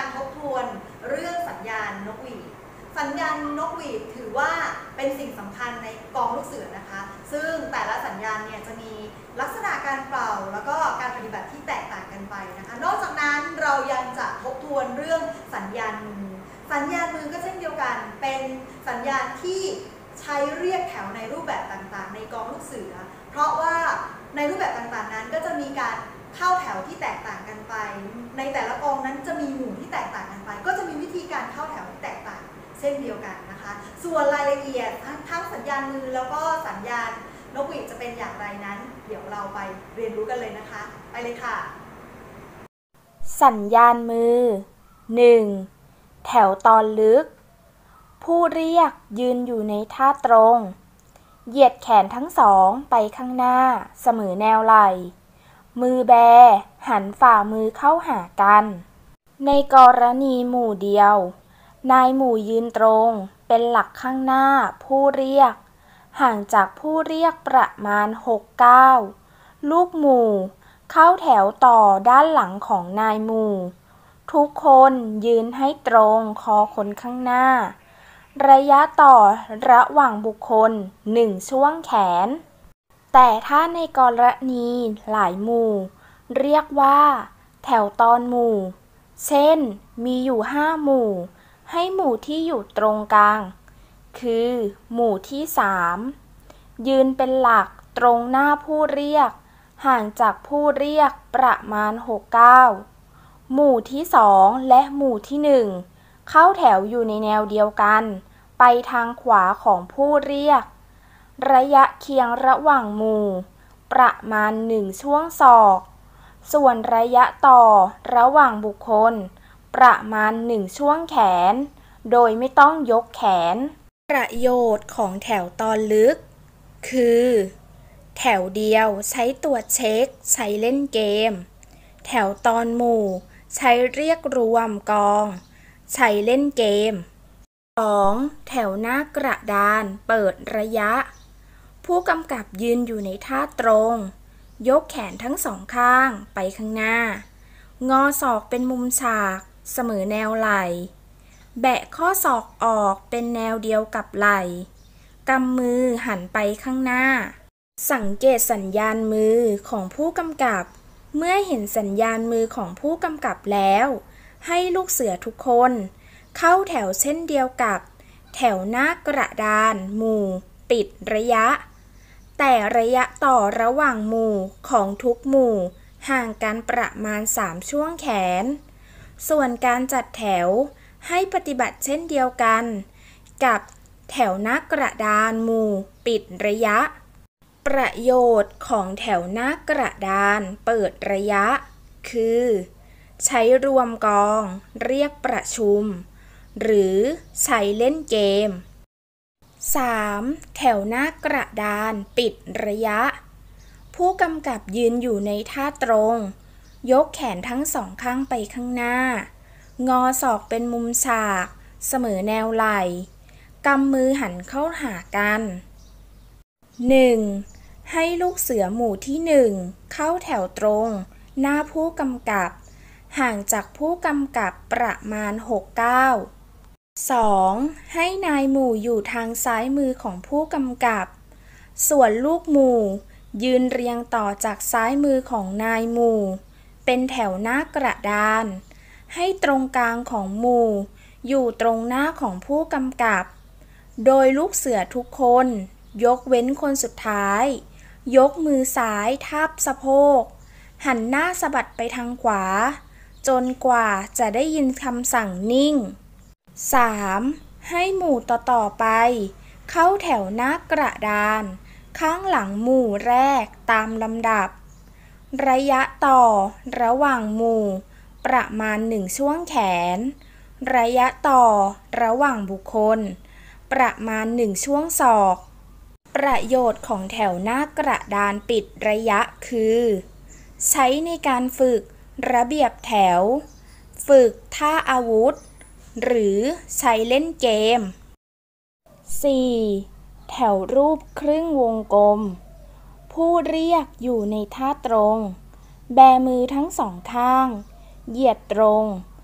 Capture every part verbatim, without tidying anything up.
ทบทวนเรื่องสัญญาณนกหวีดสัญญาณนกหวีดถือว่าเป็นสิ่งสำคัญในกองลูกเสือนะคะซึ่งแต่ละสัญญาณเนี่ยจะมีลักษณะการเป่าแล้วก็การปฏิบัติที่แตกต่างกันไปนะคะนอกจากนั้นเรายังจะทบทวนเรื่องสัญญาณมือสัญญาณมือก็เช่นเดียวกันเป็นสัญญาณที่ใช้เรียกแถวในรูปแบบต่างๆในกองลูกเสือเพราะว่าในรูปแบบต่างๆนั้นก็จะมีการเข้าแถวที่แตกต่างกันไปในแต่ละกองนั้นจะมีหมู่ที่แตกต่างกันไปก็จะมีวิธีการเข้าแถวที่แตกต่างเช่นเดียวกันนะคะส่วนรายละเอียดทั้งสัญญาณมือแล้วก็สัญญาณนกหวีดจะเป็นอย่างไรนั้นเดี๋ยวเราไปเรียนรู้กันเลยนะคะไปเลยค่ะสัญญาณมือ หนึ่ง แถวตอนลึกผู้เรียกยืนอยู่ในท่าตรงเหยียดแขนทั้งสองไปข้างหน้าเสมอแนวไหล่มือแบหันฝ่ามือเข้าหากันในกรณีหมู่เดียวนายหมู่ยืนตรงเป็นหลักข้างหน้าผู้เรียกห่างจากผู้เรียกประมาณหกก้าวลูกหมู่เข้าแถวต่อด้านหลังของนายหมู่ทุกคนยืนให้ตรงคอคนข้างหน้าระยะต่อระหว่างบุคคลหนึ่งช่วงแขนแต่ถ้าในกรณีหลายหมู่เรียกว่าแถวตอนหมู่เช่นมีอยู่ห้าหมู่ให้หมู่ที่อยู่ตรงกลางคือหมู่ที่สามยืนเป็นหลักตรงหน้าผู้เรียกห่างจากผู้เรียกประมาณหกก้าวหมู่ที่สองและหมู่ที่หนึ่งเข้าแถวอยู่ในแนวเดียวกันไปทางขวาของผู้เรียกระยะเคียงระหว่างหมู่ประมาณหนึ่งช่วงศอกส่วนระยะต่อระหว่างบุคคลประมาณหนึ่งช่วงแขนโดยไม่ต้องยกแขนประโยชน์ของแถวตอนลึกคือแถวเดียวใช้ตรวจเช็คใช้เล่นเกมแถวตอนหมู่ใช้เรียกรวมกองใช้เล่นเกม สอง แถวหน้ากระดานเปิดระยะผู้กำกับยืนอยู่ในท่าตรงยกแขนทั้งสองข้างไปข้างหน้างอศอกเป็นมุมฉากเสมอแนวไหล่แบะข้อศอกออกเป็นแนวเดียวกับไหล่กำมือหันไปข้างหน้าสังเกตสัญญาณมือของผู้กำกับเมื่อเห็นสัญญาณมือของผู้กำกับแล้วให้ลูกเสือทุกคนเข้าแถวเช่นเดียวกับแถวหน้ากระดานหมู่ปิดระยะแต่ระยะต่อระหว่างหมู่ของทุกหมู่ห่างกันประมาณสามช่วงแขนส่วนการจัดแถวให้ปฏิบัติเช่นเดียวกันกับแถวหน้ากระดานหมู่ปิดระยะประโยชน์ของแถวหน้ากระดานเปิดระยะคือใช้รวมกองเรียกประชุมหรือใช้เล่นเกม สาม แถวหน้ากระดานปิดระยะผู้กำกับยืนอยู่ในท่าตรงยกแขนทั้งสองข้างไปข้างหน้างอศอกเป็นมุมฉากเสมอแนวไหล่กำมือหันเข้าหากัน หนึ่ง ให้ลูกเสือหมู่ที่หนึ่งเข้าแถวตรงหน้าผู้กำกับห่างจากผู้กำกับประมาณหกก้าว สอง ให้นายหมู่อยู่ทางซ้ายมือของผู้กำกับส่วนลูกหมู่ยืนเรียงต่อจากซ้ายมือของนายหมู่เป็นแถวหน้ากระดานให้ตรงกลางของหมู่อยู่ตรงหน้าของผู้กำกับโดยลูกเสือทุกคนยกเว้นคนสุดท้ายยกมือซ้ายทาบสะโพกหันหน้าสะบัดไปทางขวาจนกว่าจะได้ยินคำสั่งนิ่ง สาม ให้หมู่ต่อๆไปเข้าแถวหน้ากระดานข้างหลังหมู่แรกตามลำดับระยะต่อระหว่างหมู่ประมาณหนึ่งช่วงแขนระยะต่อระหว่างบุคคลประมาณหนึ่งช่วงศอกประโยชน์ของแถวหน้ากระดานปิดระยะคือใช้ในการฝึกระเบียบแถวฝึกท่าอาวุธหรือใช้เล่นเกม สี่ แถวรูปครึ่งวงกลมผู้เรียกอยู่ในท่าตรงแบมือทั้งสองข้างเหยียดตรง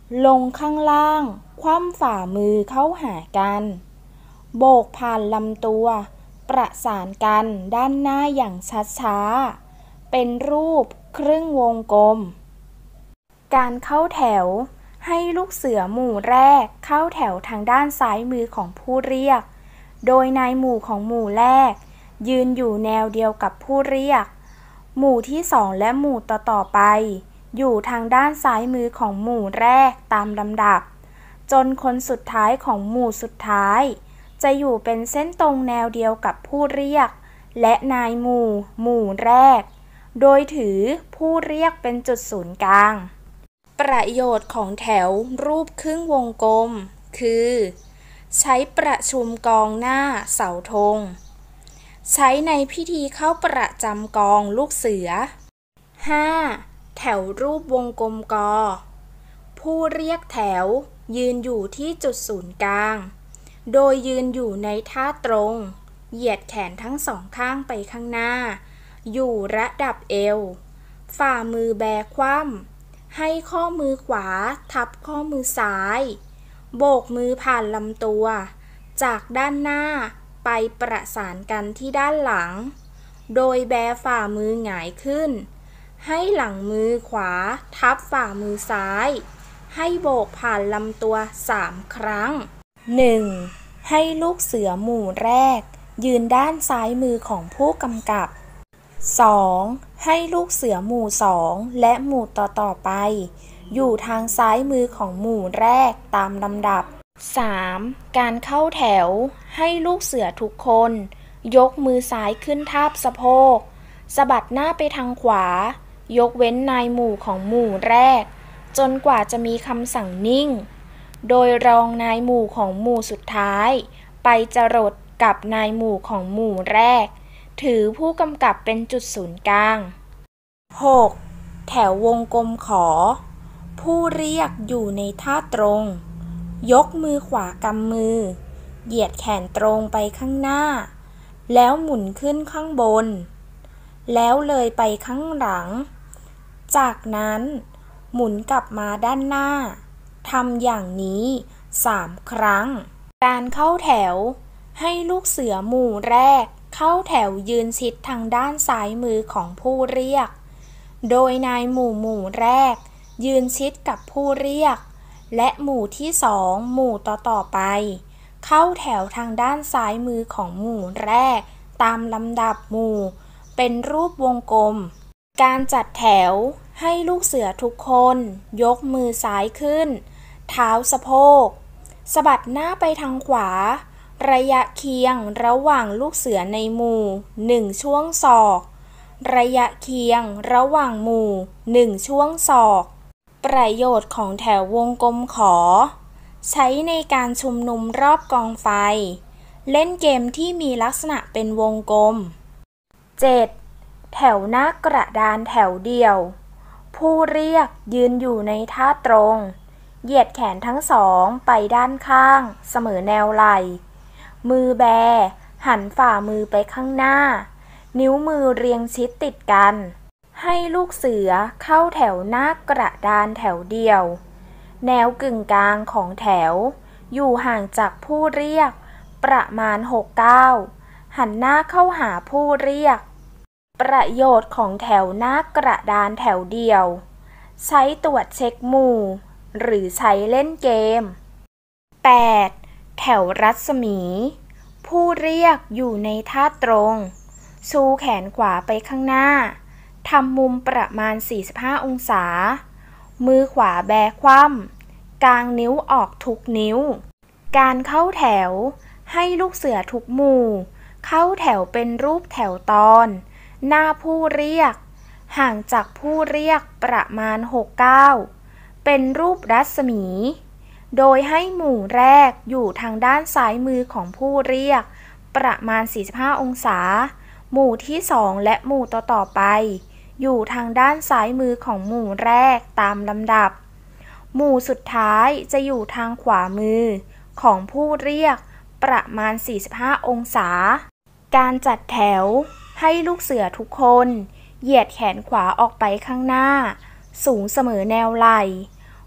ลงข้างล่างคว่ำฝ่ามือเข้าหากันโบกผ่านลำตัวประสานกันด้านหน้าอย่างช้าๆเป็นรูปครึ่งวงกลมการเข้าแถวให้ลูกเสือหมู่แรกเข้าแถวทางด้านซ้ายมือของผู้เรียกโดยนายหมู่ของหมู่แรกยืนอยู่แนวเดียวกับผู้เรียกหมู่ที่สองและหมู่ต่อๆไปอยู่ทางด้านซ้ายมือของหมู่แรกตามลำดับจนคนสุดท้ายของหมู่สุดท้ายจะอยู่เป็นเส้นตรงแนวเดียวกับผู้เรียกและนายหมู่หมู่แรกโดยถือผู้เรียกเป็นจุดศูนย์กลางประโยชน์ของแถวรูปครึ่งวงกลมคือใช้ประชุมกองหน้าเสาธงใช้ในพิธีเข้าประจำกองลูกเสือ ห้า. แถวรูปวงกลมกอผู้เรียกแถวยืนอยู่ที่จุดศูนย์กลางโดยยืนอยู่ในท่าตรงเหยียดแขนทั้งสองข้างไปข้างหน้าอยู่ระดับเอวฝ่ามือแบคว่ำให้ข้อมือขวาทับข้อมือซ้ายโบกมือผ่านลำตัวจากด้านหน้าไปประสานกันที่ด้านหลังโดยแบฝ่ามือหงายขึ้นให้หลังมือขวาทับฝ่ามือซ้ายให้โบกผ่านลำตัวสามครั้ง หนึ่ง. ให้ลูกเสือหมู่แรกยืนด้านซ้ายมือของผู้กำกับ สอง. ให้ลูกเสือหมู่สองและหมู่ต่อๆไปอยู่ทางซ้ายมือของหมู่แรกตามลำดับ สาม. การเข้าแถวให้ลูกเสือทุกคนยกมือซ้ายขึ้นทาบสะโพกสะบัดหน้าไปทางขวายกเว้นนายหมู่ของหมู่แรกจนกว่าจะมีคำสั่งนิ่งโดยรองนายหมู่ของหมู่สุดท้ายไปจรดกับนายหมู่ของหมู่แรกถือผู้กำกับเป็นจุดศูนย์กลาง หก. แถววงกลมขอผู้เรียกอยู่ในท่าตรงยกมือขวากำมือเหยียดแขนตรงไปข้างหน้าแล้วหมุนขึ้นข้างบนแล้วเลยไปข้างหลังจากนั้นหมุนกลับมาด้านหน้าทำอย่างนี้สามครั้งการเข้าแถวให้ลูกเสือหมู่แรกเข้าแถวยืนชิดทางด้านซ้ายมือของผู้เรียกโดยนายหมู่หมู่แรกยืนชิดกับผู้เรียกและหมู่ที่สองหมู่ต่อๆไปเข้าแถวทางด้านซ้ายมือของหมู่แรกตามลำดับหมู่เป็นรูปวงกลมการจัดแถวให้ลูกเสือทุกคนยกมือซ้ายขึ้นเท้าสะโพกสะบัดหน้าไปทางขวาระยะเคียงระหว่างลูกเสือในหมู่หนึ่งช่วงศอกระยะเคียงระหว่างหมู่หนึ่งช่วงศอกประโยชน์ของแถววงกลมขอใช้ในการชุมนุมรอบกองไฟเล่นเกมที่มีลักษณะเป็นวงกลม เจ็ด. แถวหน้ากระดานแถวเดียวผู้เรียกยืนอยู่ในท่าตรงเหยียดแขนทั้งสองไปด้านข้างเสมอแนวไหล่มือแบหันฝ่ามือไปข้างหน้านิ้วมือเรียงชิดติดกันให้ลูกเสือเข้าแถวหน้ากระดานแถวเดียวแนวกึ่งกลางของแถวอยู่ห่างจากผู้เรียกประมาณหกก้าวหันหน้าเข้าหาผู้เรียกประโยชน์ของแถวหน้ากระดานแถวเดียวใช้ตรวจเช็คหมู่หรือใช้เล่นเกม แปด. แถวรัศมีผู้เรียกอยู่ในท่าตรงชูแขนขวาไปข้างหน้าทำมุมประมาณสี่สิบห้าองศามือขวาแบคว่ำกางนิ้วออกทุกนิ้วการเข้าแถวให้ลูกเสือทุกหมู่เข้าแถวเป็นรูปแถวตอนหน้าผู้เรียกห่างจากผู้เรียกประมาณหกก้าวเป็นรูปรัศมีโดยให้หมู่แรกอยู่ทางด้านซ้ายมือของผู้เรียกประมาณสี่สิบห้าองศาหมู่ที่สองและหมู่ต่อๆไปอยู่ทางด้านซ้ายมือของหมู่แรกตามลำดับหมู่สุดท้ายจะอยู่ทางขวามือของผู้เรียกประมาณสี่สิบห้าองศาการจัดแถวให้ลูกเสือทุกคนเหยียดแขนขวาออกไปข้างหน้าสูงเสมอแนวไหล่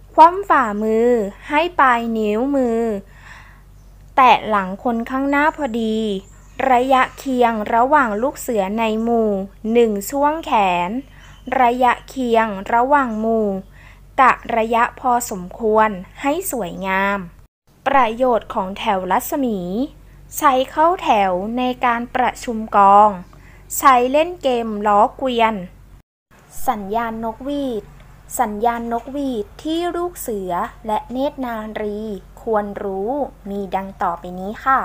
คว่ำฝ่ามือให้ปลายนิ้วมือแตะหลังคนข้างหน้าพอดีระยะเคียงระหว่างลูกเสือในหมู่หนึ่งช่วงแขนระยะเคียงระหว่างหมู่กะระยะพอสมควรให้สวยงามประโยชน์ของแถวรัศมีใช้เข้าแถวในการประชุมกองใช้เล่นเกมล้อเกวียนสัญญาณนกหวีดสัญญาณนกหวีดที่ลูกเสือและเนตรนารีควรรู้มีดังต่อไปนี้ค่ะ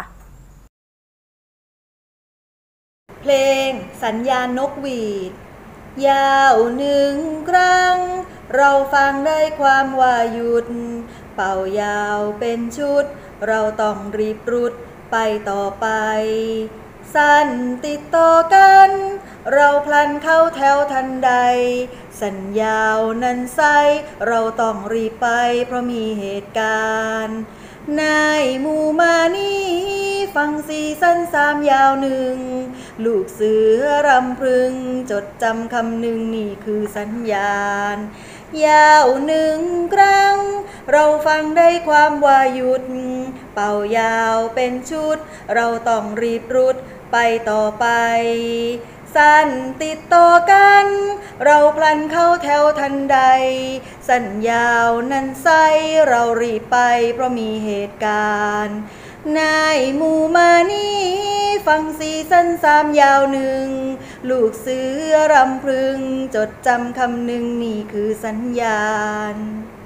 เพลงสัญญาณนกหวีดยาวหนึ่งครั้งเราฟังได้ความว่าหยุดเป่ายาวเป็นชุดเราต้องรีบรุดไปต่อไปสั้นติดต่อกันเราพลันเข้าแถวทันใดสัญญาณนั้นไซเราต้องรีบไปเพราะมีเหตุการณ์นายหมู่มานี้ฟังสีสั้นสามยาวหนึ่งลูกเสือรำพึงจดจำคำหนึ่งนี่คือสัญญาณยาวหนึ่งครั้งเราฟังได้ความว่าหยุดเป่ายาวเป็นชุดเราต้องรีบรุดไปต่อไปสั้นติดต่อกันเราพลันเข้าแถวทันใดสัญญาณนั้นไซเรารีบไปเพราะมีเหตุการณ์นายหมู่มานี้ฟังสีสั้นสามยาวหนึ่งลูกเสือรำพึงจดจำคำหนึ่งนี่คือสัญญาณ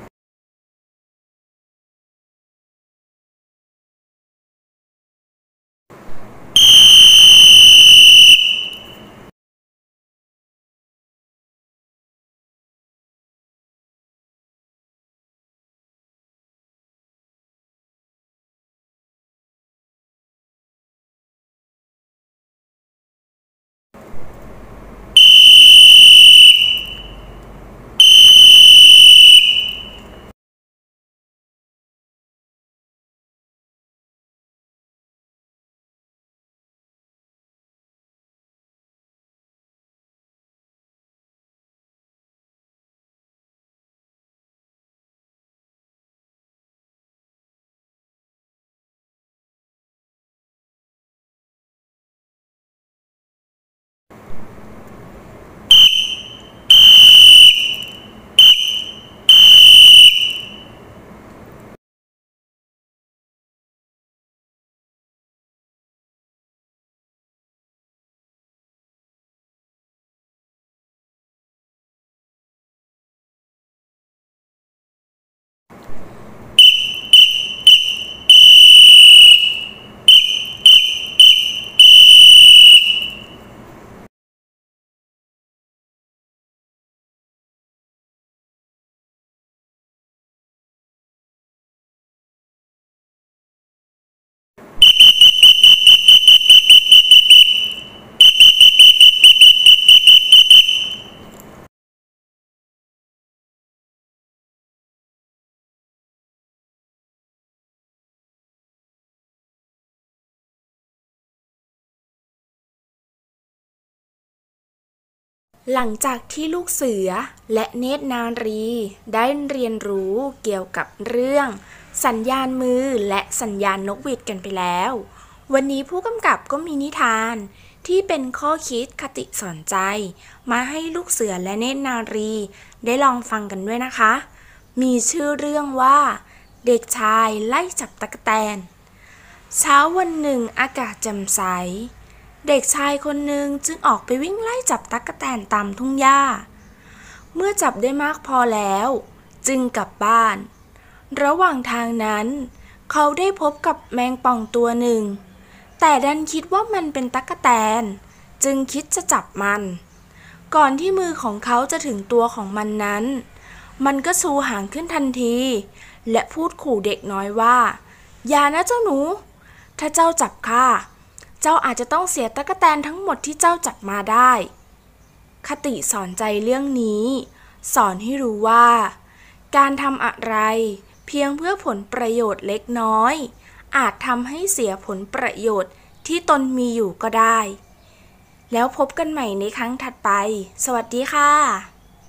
หลังจากที่ลูกเสือและเนตรนารีได้เรียนรู้เกี่ยวกับเรื่องสัญญาณมือและสัญญาณนกหวีดกันไปแล้ววันนี้ผู้กำกับก็มีนิทานที่เป็นข้อคิดคติสอนใจมาให้ลูกเสือและเนตรนารีได้ลองฟังกันด้วยนะคะมีชื่อเรื่องว่าเด็กชายไล่จับตั๊กแตนเช้าวันหนึ่งอากาศแจ่มใสเด็กชายคนหนึ่งจึงออกไปวิ่งไล่จับตั๊กแตนตามทุ่งหญ้าเมื่อจับได้มากพอแล้วจึงกลับบ้านระหว่างทางนั้นเขาได้พบกับแมงป่องตัวหนึ่งแต่ดันคิดว่ามันเป็นตั๊กแตนจึงคิดจะจับมันก่อนที่มือของเขาจะถึงตัวของมันนั้นมันก็ชูหางขึ้นทันทีและพูดขู่เด็กน้อยว่าอย่านะเจ้าหนูถ้าเจ้าจับข้าเจ้าอาจจะต้องเสียตั๊กแตนทั้งหมดที่เจ้าจับมาได้คติสอนใจเรื่องนี้สอนให้รู้ว่าการทำอะไรเพียงเพื่อผลประโยชน์เล็กน้อยอาจทำให้เสียผลประโยชน์ที่ตนมีอยู่ก็ได้แล้วพบกันใหม่ในครั้งถัดไปสวัสดีค่ะ